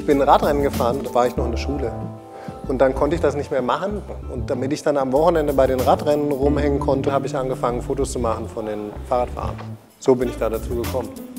Ich bin Radrennen gefahren, da war ich noch in der Schule. Und dann konnte ich das nicht mehr machen. Und damit ich dann am Wochenende bei den Radrennen rumhängen konnte, habe ich angefangen, Fotos zu machen von den Fahrradfahrern. So bin ich da dazu gekommen.